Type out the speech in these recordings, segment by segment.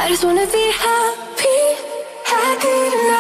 I just wanna be happy, happy tonight.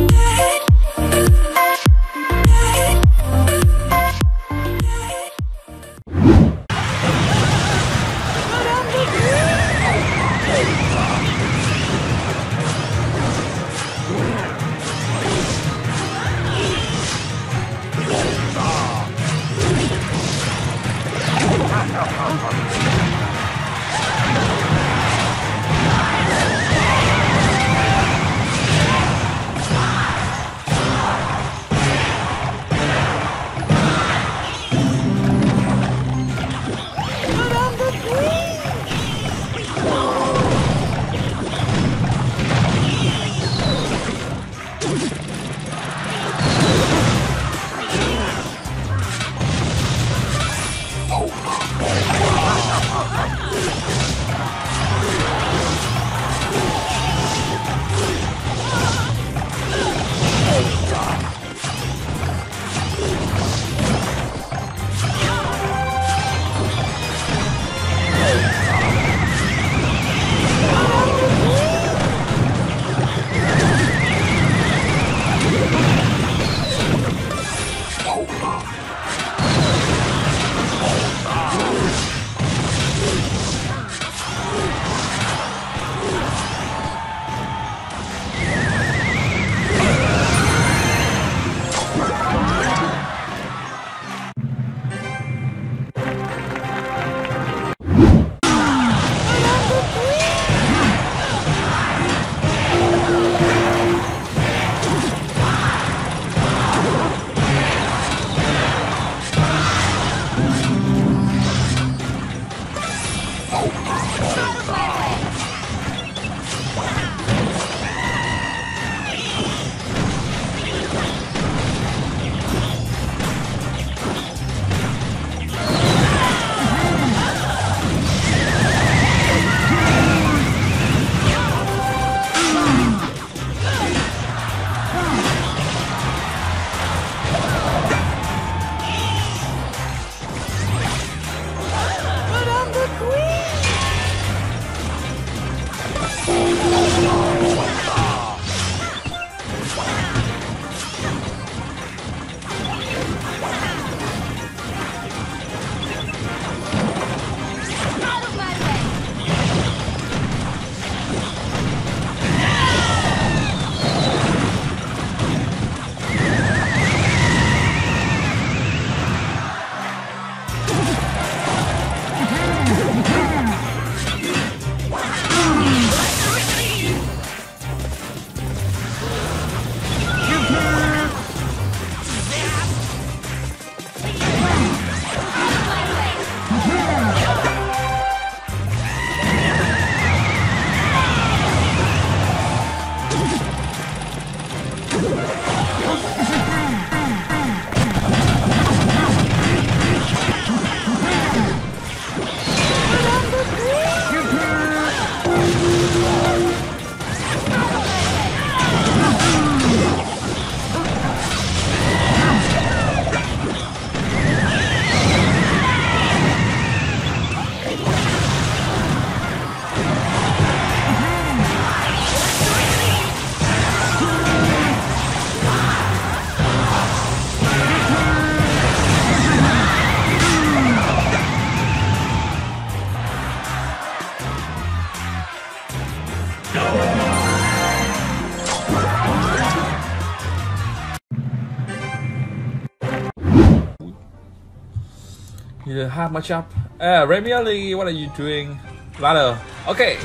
You have much up. Remieli, what are you doing? Ladder. Okay.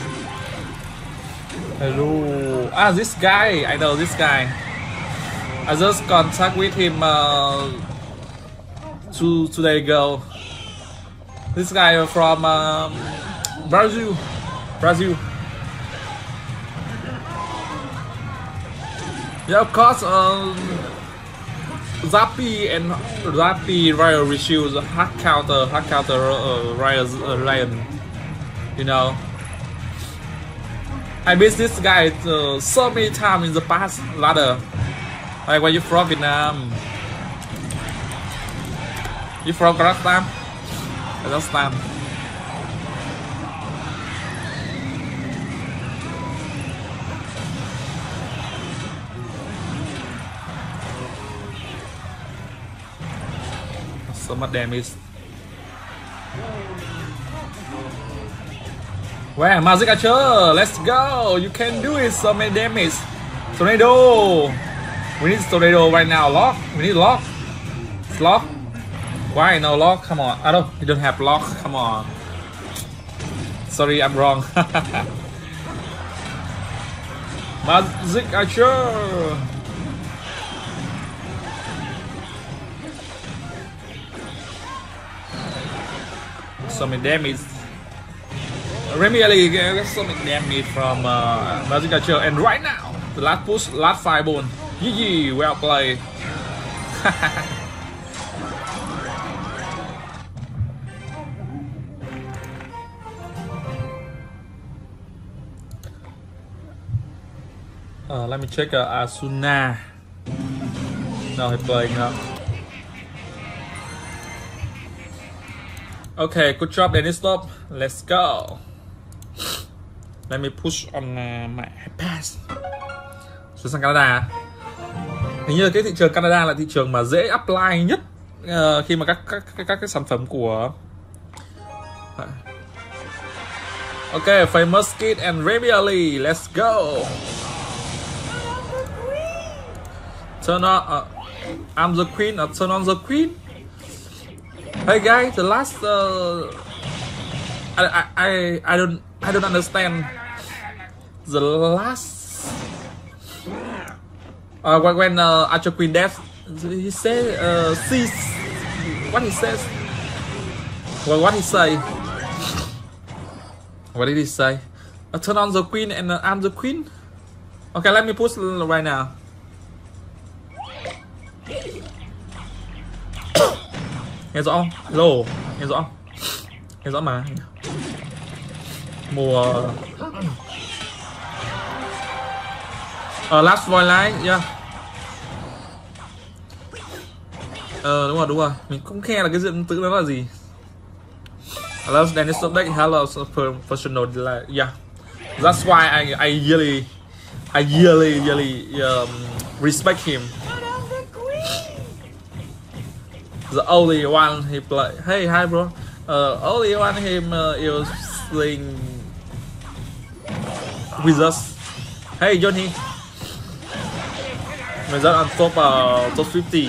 Hello. This guy. I know this guy. I just contact with him 2 days ago. This guy from Brazil. Yeah, of course. Zappy and Zappy Royal Reshield hard counter Royal Lion. You know, I missed this guy so many times in the past. Ladder, like where you from? Vietnam? You from Kazakhstan? so much damage. Wow, Magic Archer, let's go. You can do it. So many damage. Tornado. We need tornado right now. Lock. We need lock. It's lock. Why no lock? Come on. I don't. You don't have lock. Come on. Sorry, I'm wrong. Magic Archer. So many damage. Really get so many damage from Magic Archer. And right now, the last push, last fireball. GG, well played. Let me check Asuna. No, he's playing up. Okay, good job, Dennis Stop. Let's go. Let me push on my pass. Xuống sang Canada. Hình như cái thị trường Canada là thị trường mà dễ apply nhất khi mà các cái sản phẩm của. Okay, Famous Kid and Ravioli. Let's go. Turn on. I'm the queen. Turn on the queen. Hey guys, the last I don't understand the last when Archer Queen death, he said what he says. Well, what he say? What did he say? Turn on the queen and I'm the queen. Okay, let me push right now. Nghe rõ không? Hello, nghe rõ không? Nghe rõ mà. Mùa last voice line, yeah. Đúng rồi. Mình không nghe là cái diện tự nó là gì. Hello, Dennis Sobek. Hello, professional. Yeah. That's why I really respect him. The only one he play. Hey, hi bro. Only one him is playing with us. Hey Johnny. Mình rất on top top 50.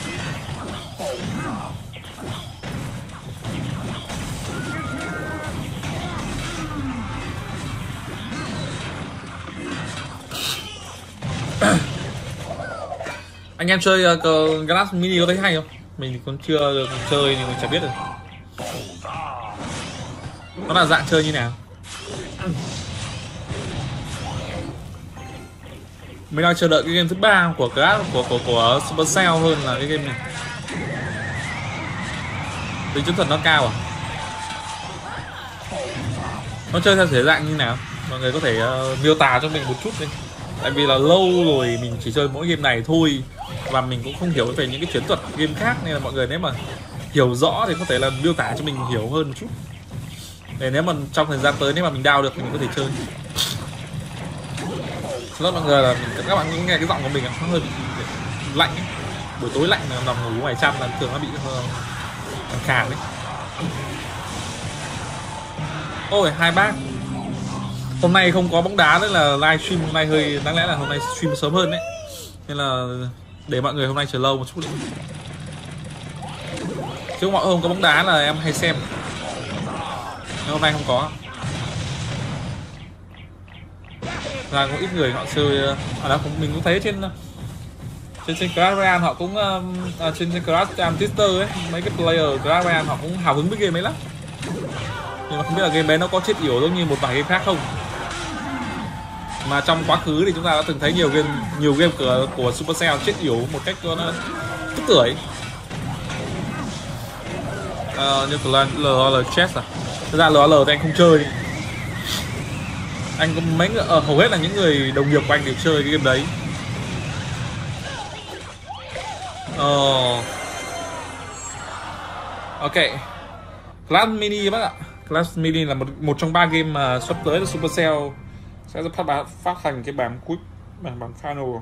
Anh em chơi Glass Mini có thấy hay không? Mình thì còn chưa được chơi nhưng mình chả biết được nó là dạng chơi như nào. Mình đang chờ đợi cái game thứ 3 của của Supercell hơn là cái game này. Tính chiến thuật nó cao à? Nó chơi theo thể dạng như nào? Mọi người có thể miêu tả cho mình một chút đi. Tại vì là lâu rồi mình chỉ chơi mỗi game này thôi và mình cũng không hiểu về những cái chiến thuật game khác, nên là mọi người nếu mà hiểu rõ thì có thể là miêu tả cho mình hiểu hơn một chút. Để nếu mà trong thời gian tới nếu mà mình down được thì mình có thể chơi. Rất mọi người là các bạn cũng nghe cái giọng của mình nó hơi bị lạnh ấy. Buổi tối lạnh là nằm ngủ ngoài chăn là thường nó bị khàn đấy. Ôi hai bác, hôm nay không có bóng đá nữa là livestream hôm nay hơi đáng lẽ là hôm nay stream sớm hơn đấy, nên là để mọi người hôm nay chờ lâu một chút đi. Chứ mọi hôm có bóng đá là em hay xem, nhưng hôm nay không có. Là có ít người họ chơi ở đó, mình cũng thấy trên Clash Royale họ cũng trên Clash Twitter ấy, mấy cái player Clash Royale họ cũng hào hứng với game ấy lắm. Nhưng mà không biết là game đấy nó có chết yểu giống như một vài game khác không. Mà trong quá khứ thì chúng ta đã từng thấy nhiều game của Supercell chết yểu một cách nó tức tưởi. Như là LOL Chess à. Thực ra LOL thì anh không chơi. Anh có mấy hầu hết là những người đồng nghiệp của anh đều chơi cái game đấy. Ok, Clash Mini các bác ạ. Clash Mini là một trong 3 game mà sắp tới là Supercell sẽ phát hành cái bản cuối, bản final.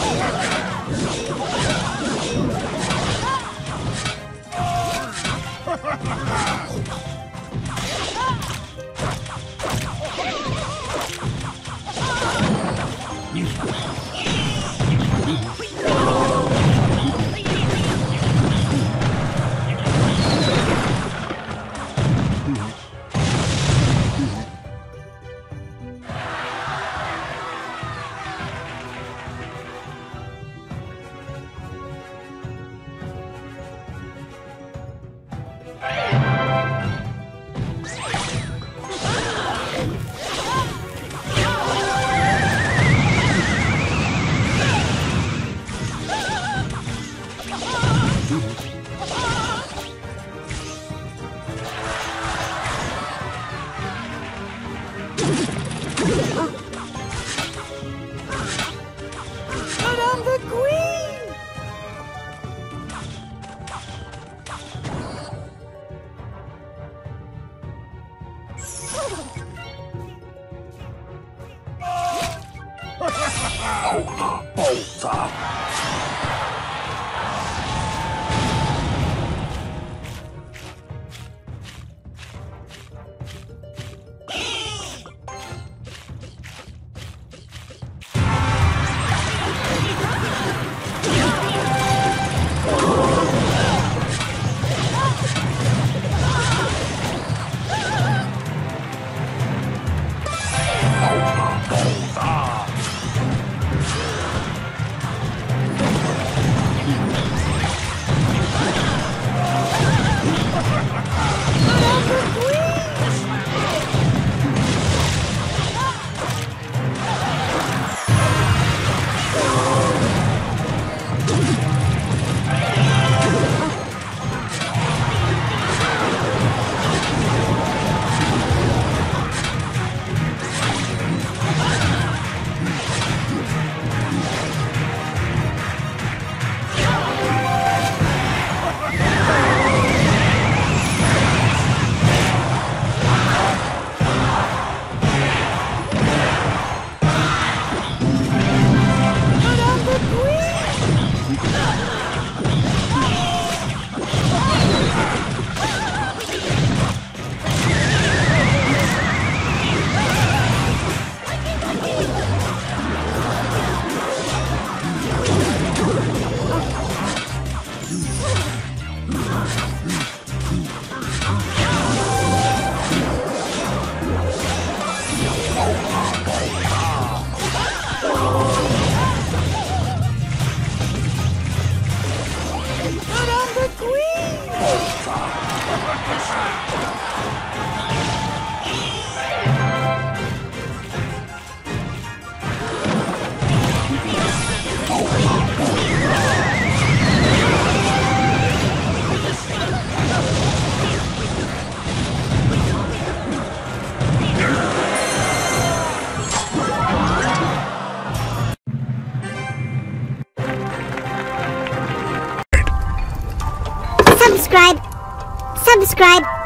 Subscribe.